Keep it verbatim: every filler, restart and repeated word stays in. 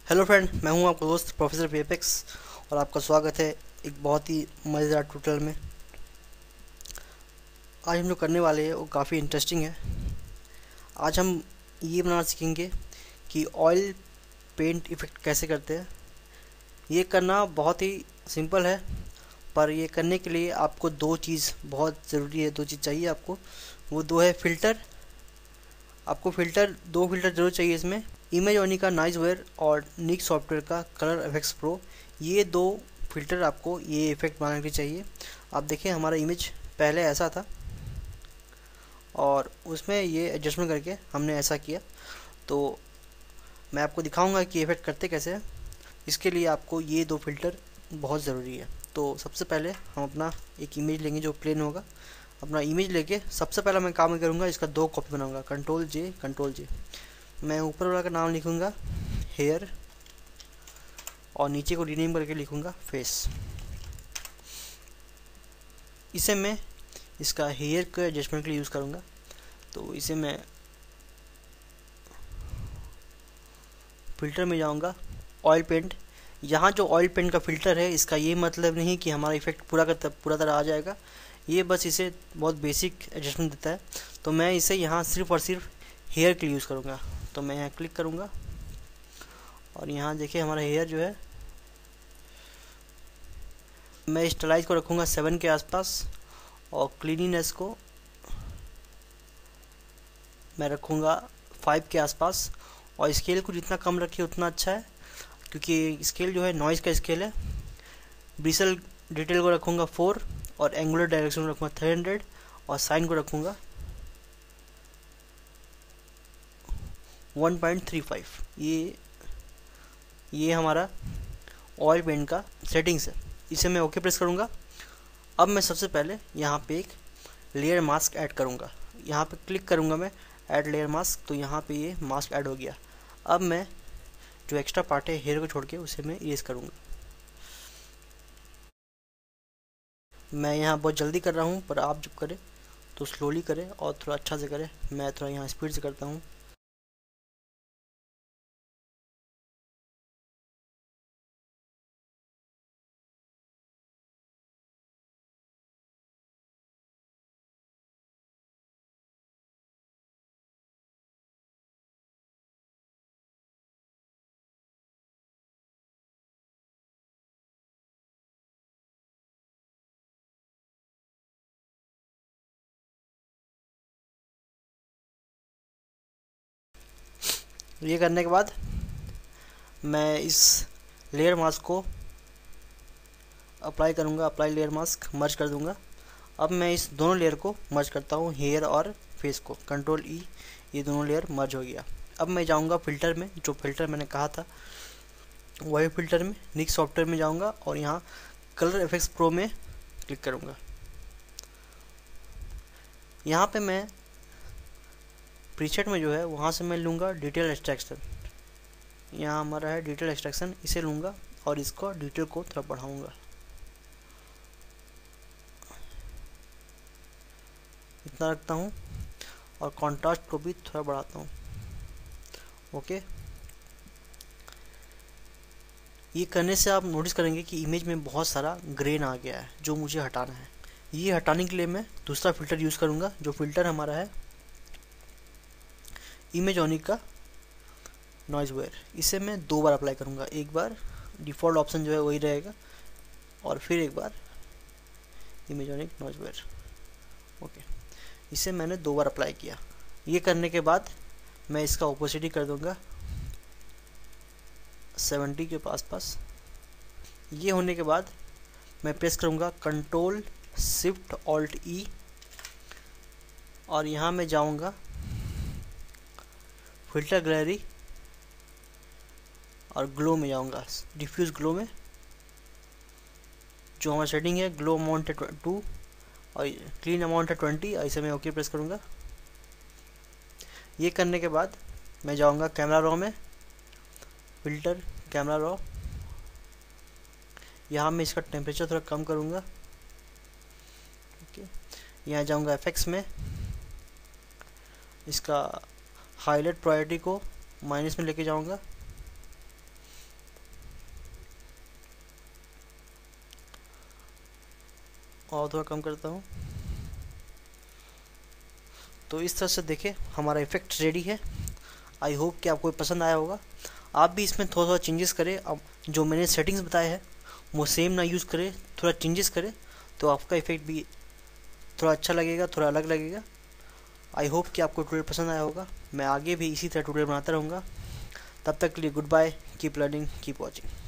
Hello friend, मैं हूं आपका दोस्त प्रोफेसर वीएफएक्स और आपका स्वागत है एक बहुत ही मज़ेदार ट्यूटोरियल में। आज हम जो करने वाले हैं वो काफ़ी इंटरेस्टिंग है। आज हम ये बनाना सीखेंगे कि ऑयल पेंट इफ़ेक्ट कैसे करते हैं। ये करना बहुत ही सिंपल है, पर ये करने के लिए आपको दो चीज़ बहुत ज़रूरी है, दो चीज़ चाहिए आपको। वो दो है फ़िल्टर। आपको फ़िल्टर दो फ़िल्टर ज़रूर चाहिए इसमें, इमेजॉनी का नाइसवेयर और निक सॉफ्टवेयर का कलर एफएक्स प्रो। ये दो फ़िल्टर आपको ये इफ़ेक्ट बनाने के लिए चाहिए। आप देखें, हमारा इमेज पहले ऐसा था और उसमें ये एडजस्टमेंट करके हमने ऐसा किया। तो मैं आपको दिखाऊंगा कि इफ़ेक्ट करते कैसे हैं। इसके लिए आपको ये दो फ़िल्टर बहुत ज़रूरी है। तो सबसे पहले हम अपना एक इमेज लेंगे जो प्लेन होगा। अपना इमेज लेके सबसे पहला मैं काम करूँगा, इसका दो कॉपी बनाऊँगा। कंट्रोल जे कंट्रोल जे मैं ऊपर वाला का नाम लिखूँगा हेयर और नीचे को रीनेम करके लिखूँगा फेस। इसे मैं इसका हेयर के एडजस्टमेंट के लिए यूज़ करूँगा। तो इसे मैं फ़िल्टर में जाऊँगा, ऑयल पेंट। यहाँ जो ऑयल पेंट का फ़िल्टर है, इसका ये मतलब नहीं कि हमारा इफ़ेक्ट पूरा का पूरा तरह आ जाएगा। ये बस इसे बहुत बेसिक एडजस्टमेंट देता है। तो मैं इसे यहाँ सिर्फ और सिर्फ हेयर के लिए यूज़ करूँगा। तो मैं यहाँ क्लिक करूँगा और यहाँ देखिए हमारा हेयर जो है, मैं स्टाइलाइज को रखूँगा सेवन के आसपास और क्लीनिनेस को मैं रखूँगा फाइव के आसपास। और स्केल को जितना कम रखिए उतना अच्छा है, क्योंकि स्केल जो है नॉइज़ का स्केल है। ब्रिसल डिटेल को रखूँगा फोर और एंगुलर डायरेक्शन को रखूँगा थ्री हंड्रेड और साइन को रखूँगा वन पॉइंट थ्री फाइव। ये ये हमारा ऑयल पेंट का सेटिंग्स है। इसे मैं ओके प्रेस करूँगा। अब मैं सबसे पहले यहाँ पे एक लेयर मास्क ऐड करूँगा। यहाँ पे क्लिक करूँगा मैं ऐड लेयर मास्क, तो यहाँ पे ये मास्क ऐड हो गया। अब मैं जो एक्स्ट्रा पार्ट है हेयर को छोड़ के उसे मैं इरेज करूँगा। मैं यहाँ बहुत जल्दी कर रहा हूँ, पर आप जब करें तो स्लोली करें और थोड़ा अच्छा से करें। मैं थोड़ा यहाँ स्पीड से करता हूँ। ये करने के बाद मैं इस लेयर मास्क को अप्लाई करूँगा, अप्लाई लेयर मास्क मर्ज कर दूँगा। अब मैं इस दोनों लेयर को मर्ज करता हूँ, हेयर और फेस को। कंट्रोल ई, ये दोनों लेयर मर्ज हो गया। अब मैं जाऊँगा फ़िल्टर में, जो फ़िल्टर मैंने कहा था वही फ़िल्टर में निक सॉफ्टवेयर में जाऊँगा और यहाँ कलर एफएक्स प्रो में क्लिक करूँगा। यहाँ पे मैं प्रीसेट में जो है वहाँ से मैं लूँगा डिटेल एक्सट्रैक्शन। यहाँ हमारा है डिटेल एक्सट्रैक्शन, इसे लूँगा और इसको डिटेल को थोड़ा बढ़ाऊँगा, इतना रखता हूँ और कॉन्ट्रास्ट को भी थोड़ा बढ़ाता हूँ। ओके, ये करने से आप नोटिस करेंगे कि इमेज में बहुत सारा ग्रेन आ गया है जो मुझे हटाना है। ये हटाने के लिए मैं दूसरा फ़िल्टर यूज़ करूँगा। जो फ़िल्टर हमारा है इमेजॉनी का नॉइज़वेयर, इसे मैं दो बार अप्लाई करूँगा। एक बार डिफ़ॉल्ट ऑप्शन जो है वही रहेगा और फिर एक बार इमेजॉनिक नॉइज़वेयर। ओके, इसे मैंने दो बार अप्लाई किया। ये करने के बाद मैं इसका ओपेसिटी कर दूँगा सेवेंटी के पास पास। ये होने के बाद मैं प्रेस करूँगा कंट्रोल शिफ्ट ऑल्ट ई और यहाँ मैं जाऊँगा फ़िल्टर गैलरी और ग्लो में जाऊँगा, डिफ्यूज़ ग्लो में। जो हमारा सेटिंग है ग्लो अमाउंट है टू और क्लीन अमाउंट है ट्वेंटी। ऐसे मैं ओके प्रेस करूँगा। ये करने के बाद मैं जाऊँगा कैमरा रॉ में, फ़िल्टर कैमरा रॉ। यहाँ मैं इसका टेम्परेचर थोड़ा कम करूँगा। ओके, यहाँ जाऊँगा एफएक्स में, इसका हाईलाइट प्रायोरिटी को माइनस में लेके जाऊँगा और थोड़ा कम करता हूँ। तो इस तरह से देखें हमारा इफेक्ट रेडी है। आई होप कि आपको पसंद आया होगा। आप भी इसमें थोड़ा थोड़ा चेंजेस करें। अब जो मैंने सेटिंग्स बताए हैं वो सेम ना यूज़ करें, थोड़ा चेंजेस करें, तो आपका इफेक्ट भी थोड़ा अच्छा लगेगा, थोड़ा अलग लगेगा। आई होप कि आपको ट्यूटोरियल पसंद आया होगा। मैं आगे भी इसी तरह ट्यूटोरियल बनाता रहूँगा। तब तक के लिए goodbye, keep learning, keep watching.